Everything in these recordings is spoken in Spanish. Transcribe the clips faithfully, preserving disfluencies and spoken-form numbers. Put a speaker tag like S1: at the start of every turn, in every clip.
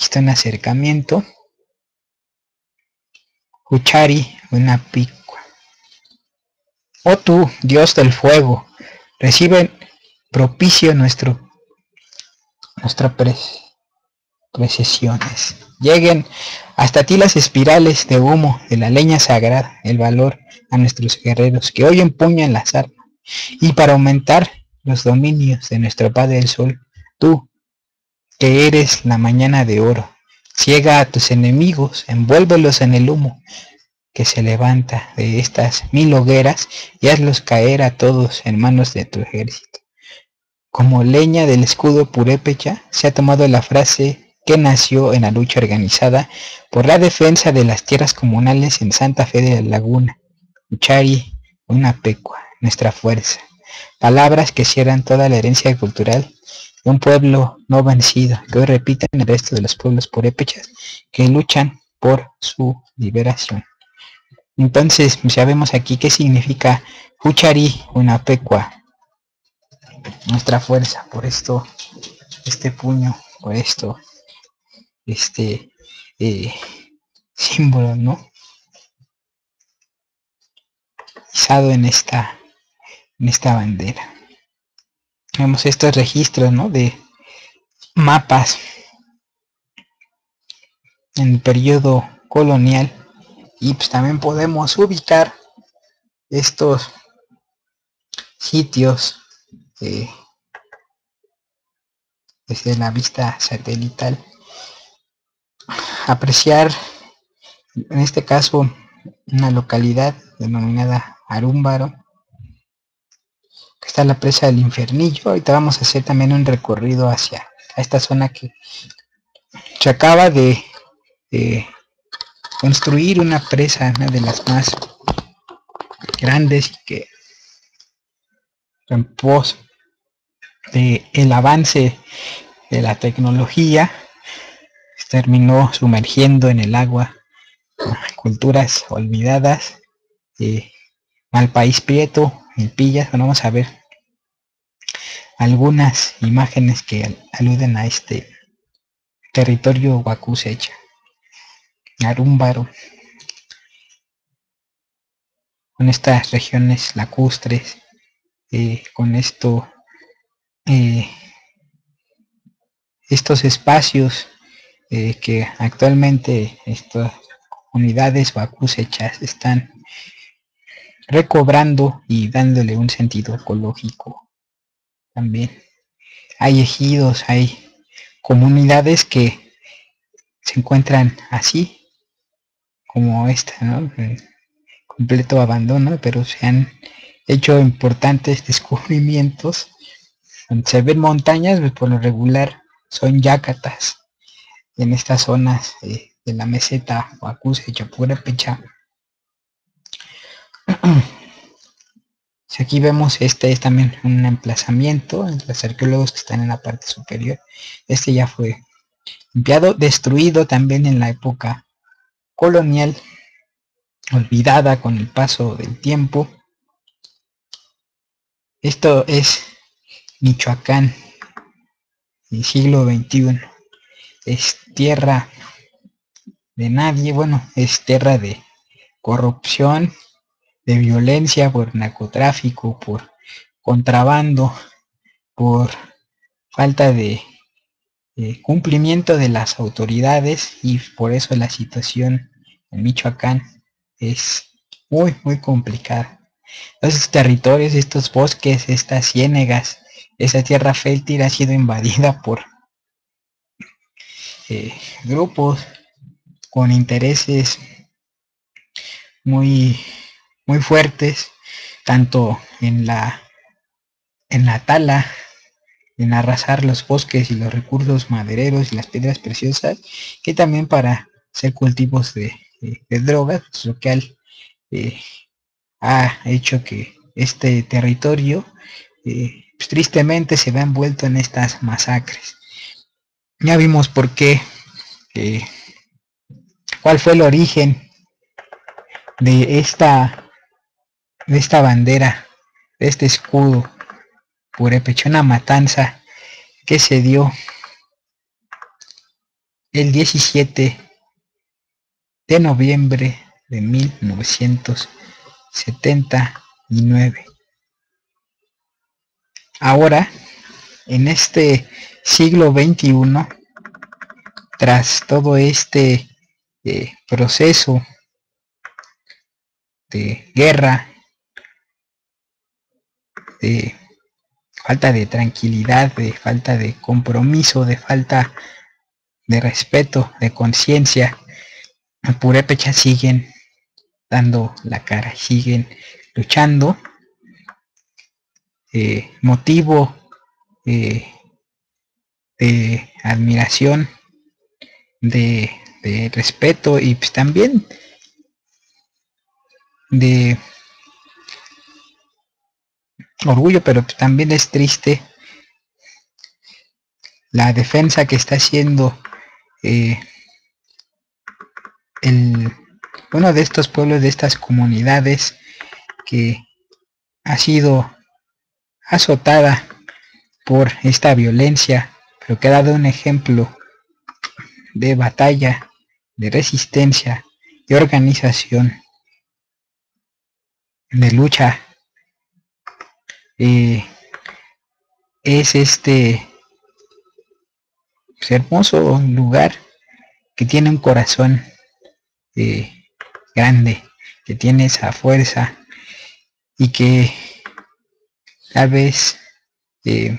S1: está un acercamiento. Huchari, una picua. Oh tú, Dios del fuego, recibe propicio nuestro, nuestras pre, precesiones. Lleguen hasta ti las espirales de humo de la leña sagrada, el valor a nuestros guerreros que hoy empuñan las armas. Y para aumentar los dominios de nuestro Padre el Sol, tú, que eres la mañana de oro, ciega a tus enemigos, envuélvelos en el humo que se levanta de estas mil hogueras y hazlos caer a todos en manos de tu ejército. Como leña del escudo purépecha se ha tomado la frase que nació en la lucha organizada por la defensa de las tierras comunales en Santa Fe de la Laguna. Huchari, una pecua, nuestra fuerza. Palabras que cierran toda la herencia cultural de un pueblo no vencido, que hoy repiten el resto de los pueblos purépechas que luchan por su liberación. Entonces, ya vemos aquí qué significa Huchari, una pecua, nuestra fuerza. Por esto, este puño, por esto, este eh, símbolo, ¿no? Izado en esta, en esta bandera. Vemos estos registros, ¿no? De mapas en el periodo colonial. Y pues también podemos ubicar estos sitios eh, desde la vista satelital. Apreciar, en este caso, una localidad denominada Arúmbaro, que está en la presa del Infernillo. Ahorita vamos a hacer también un recorrido hacia esta zona que se acaba de eh, construir, una presa, una de las más grandes, y que en pos de el avance de la tecnología terminó sumergiendo en el agua culturas olvidadas. eh, Malpaís Prieto, en Pillas. Bueno, vamos a ver algunas imágenes que al aluden a este territorio Huacusecha, Arúmbaro, con estas regiones lacustres, eh, con esto eh, estos espacios eh, que actualmente estas unidades huacusechas están recobrando y dándole un sentido ecológico también. Hay ejidos, hay comunidades que se encuentran así como esta, ¿no? En completo abandono, pero se han hecho importantes descubrimientos. Donde se ven montañas, pues por lo regular son yacatas en estas zonas eh, de la meseta Huacusecha Purépecha. Si aquí vemos, este es también un emplazamiento, los arqueólogos que están en la parte superior. Este ya fue limpiado, destruido también en la época colonial, olvidada con el paso del tiempo. Esto es Michoacán, el siglo veintiuno. Es tierra de nadie, bueno, es tierra de corrupción, de violencia, por narcotráfico, por contrabando, por falta de eh, cumplimiento de las autoridades, y por eso la situación en Michoacán es muy muy complicada. Estos territorios, estos bosques, estas ciénegas, esa tierra fértil ha sido invadida por eh, grupos con intereses muy muy fuertes, tanto en la en la tala, en arrasar los bosques y los recursos madereros y las piedras preciosas, que también para hacer cultivos de, de, de drogas, pues, lo que al, eh, ha hecho que este territorio eh, pues, tristemente se vea envuelto en estas masacres. Ya vimos por qué, eh, cuál fue el origen de esta de esta bandera, de este escudo purépecha, una matanza que se dio el diecisiete de noviembre de mil novecientos setenta y nueve. Ahora, en este siglo veintiuno, tras todo este eh, proceso de guerra, de falta de tranquilidad, de falta de compromiso, de falta de respeto, de conciencia, purépechas siguen dando la cara, siguen luchando. Eh, motivo eh, de admiración, de, de respeto y pues también de orgullo, pero pues también es triste la defensa que está haciendo eh, el, uno de estos pueblos, de estas comunidades que ha sido azotada por esta violencia, pero que ha dado un ejemplo de batalla, de resistencia, de organización, de lucha. Eh, es este pues, hermoso lugar que tiene un corazón eh, grande, que tiene esa fuerza y que tal vez eh,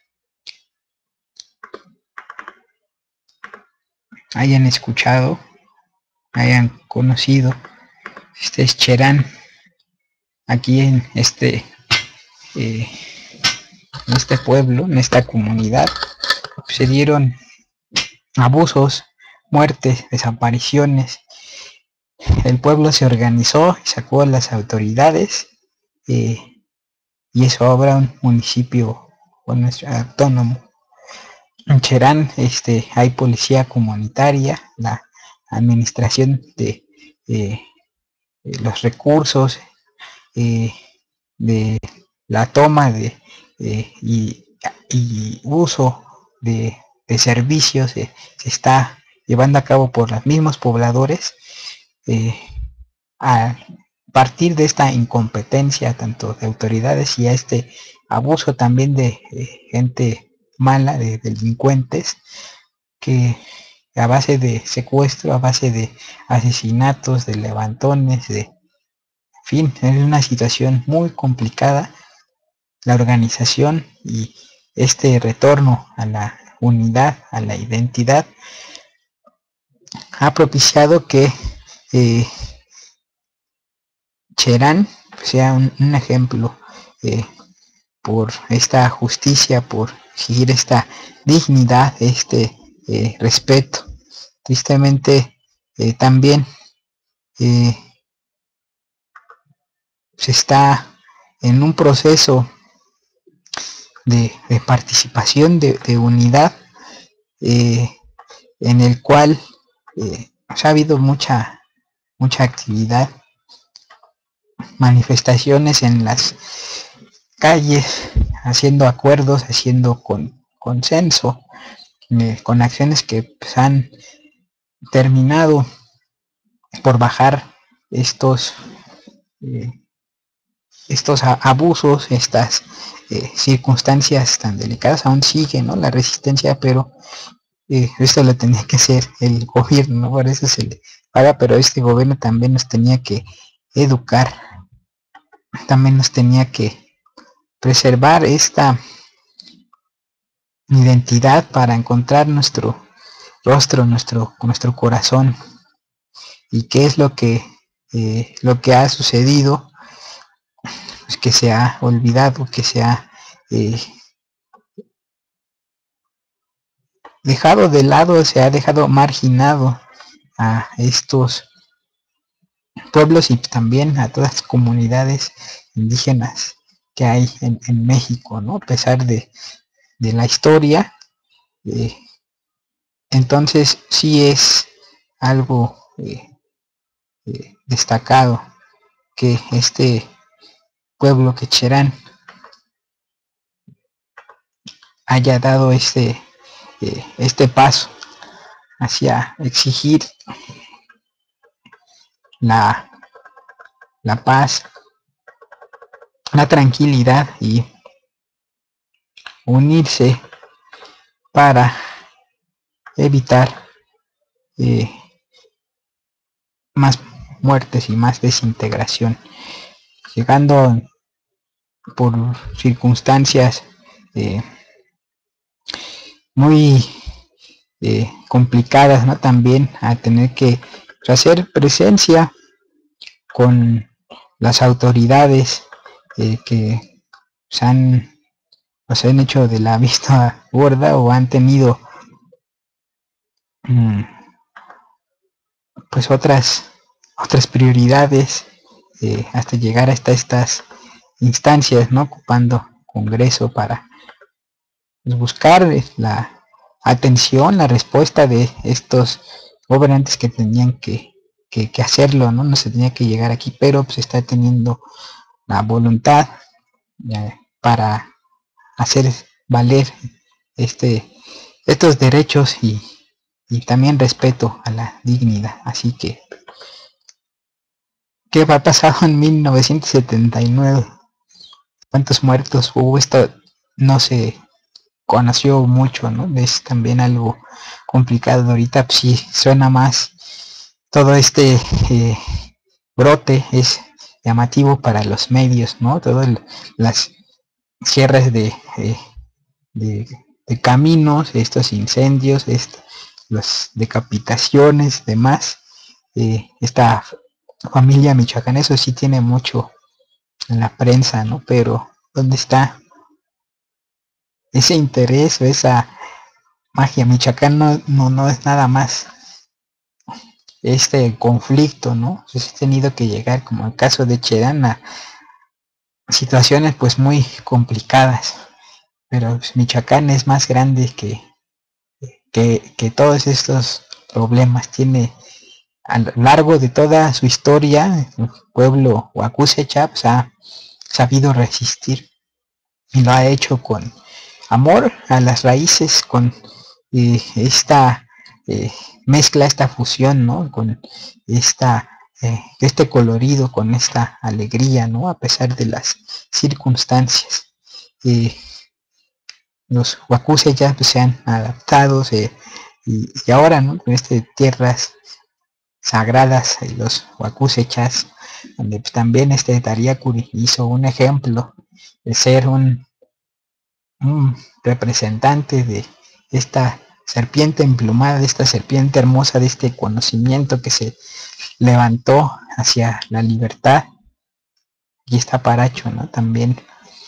S1: hayan escuchado, hayan conocido. Este es Cherán, aquí en este eh, en este pueblo, en esta comunidad, se dieron abusos, muertes, desapariciones. El pueblo se organizó y sacó a las autoridades eh, y eso ahora un municipio bueno, autónomo. En Cherán este, hay policía comunitaria, la administración de eh, los recursos, eh, de la toma de eh, y, y uso de, de servicios eh, se está llevando a cabo por los mismos pobladores eh, a partir de esta incompetencia tanto de autoridades y a este abuso también de eh, gente mala, de delincuentes que a base de secuestro, a base de asesinatos, de levantones, de en fin, es una situación muy complicada. La organización y este retorno a la unidad, a la identidad, ha propiciado que eh, Cherán sea un, un ejemplo eh, por esta justicia, por seguir esta dignidad, este eh, respeto. Tristemente eh, también eh, se está en un proceso de, de participación, de, de unidad, eh, en el cual eh, ha habido mucha, mucha actividad, manifestaciones en las calles, haciendo acuerdos, haciendo con, consenso, eh, con acciones que pues, han terminado por bajar estos eh, estos abusos, estas eh, circunstancias tan delicadas. Aún sigue, ¿no?, la resistencia, pero eh, esto lo tenía que hacer el gobierno, ¿no? Por eso se le paga, pero este gobierno también nos tenía que educar, también nos tenía que preservar esta identidad para encontrar nuestro rostro, nuestro, nuestro corazón. Y qué es lo que eh, lo que ha sucedido, pues que se ha olvidado, que se ha eh, dejado de lado, se ha dejado marginado a estos pueblos y también a todas las comunidades indígenas que hay en, en México, ¿no? A pesar de, de la historia, eh, entonces sí es algo eh, eh, destacado que este pueblo, que Cherán, haya dado este, eh, este paso hacia exigir la, la paz, la tranquilidad y unirse para evitar eh, más muertes y más desintegración, llegando por circunstancias eh, muy eh, complicadas, ¿no? También a tener que hacer presencia con las autoridades eh, que se han, se han hecho de la vista gorda o han tenido mmm, pues otras otras prioridades eh, hasta llegar hasta estas instancias, ¿no? Ocupando Congreso para pues, buscar la atención, la respuesta de estos gobernantes que tenían que, que, que hacerlo, ¿no? No se tenía que llegar aquí, pero pues está teniendo la voluntad eh, para hacer valer este estos derechos y, y también respeto a la dignidad. Así que, ¿qué ha pasado en mil novecientos setenta y nueve? ¿Cuántos muertos hubo? Esto no se conoció mucho, ¿no? Es también algo complicado. Ahorita pues, sí suena más todo este eh, brote es llamativo para los medios, ¿no? Todas las cierres de, eh, de, de caminos, estos incendios, est las decapitaciones, demás. Eh, esta familia Michoacán, eso sí tiene mucho en la prensa, ¿no? Pero ¿dónde está ese interés o esa magia? Michoacán no, no, no es nada más este conflicto, ¿no? Pues he tenido que llegar, como el caso de Cherán, a situaciones pues muy complicadas, pero pues, Michoacán es más grande que, que, que todos estos problemas. Tiene a lo largo de toda su historia, el pueblo Huacusecha pues, ha sabido resistir y lo ha hecho con amor a las raíces, con eh, esta eh, mezcla, esta fusión, ¿no? Con esta eh, este colorido, con esta alegría, ¿no? A pesar de las circunstancias. Eh, los Huacuses ya pues, se han adaptado eh, y, y ahora, ¿no? Con este tierras sagradas, eh, los Huacusechas, donde pues, también este Tariacuri hizo un ejemplo de ser un un representante de esta serpiente emplumada, de esta serpiente hermosa, de este conocimiento que se levantó hacia la libertad. Y está Paracho, ¿no? También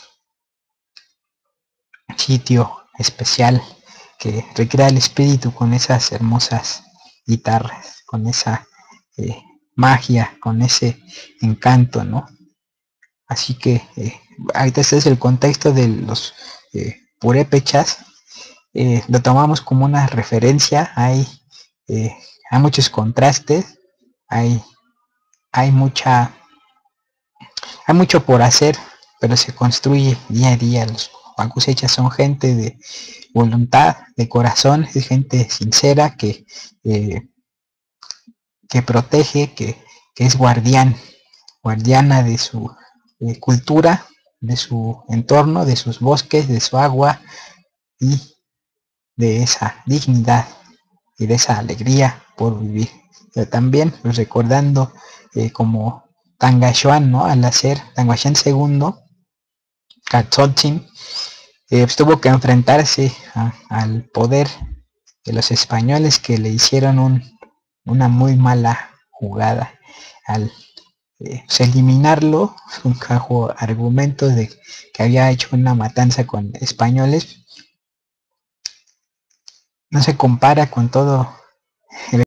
S1: sitio especial que recrea el espíritu con esas hermosas guitarras, con esa eh, magia, con ese encanto, ¿no? Así que eh, ahorita este es el contexto de los eh, purépechas. Eh, lo tomamos como una referencia. Hay, eh, hay muchos contrastes, hay, hay mucha hay mucho por hacer, pero se construye día a día. Los Huacusechas son gente de voluntad, de corazón, es gente sincera que, eh, que protege, que, que es guardián, guardiana de su eh, cultura, de su entorno, de sus bosques, de su agua y de esa dignidad y de esa alegría por vivir. Pero también pues, recordando eh, como Tangashuan, ¿no? Al hacer Tangashuan segundo, Katzotzin eh, pues, tuvo que enfrentarse a, al poder de los españoles que le hicieron un, una muy mala jugada al eh, pues, eliminarlo bajo argumentos de que había hecho una matanza con españoles. No se compara con todo el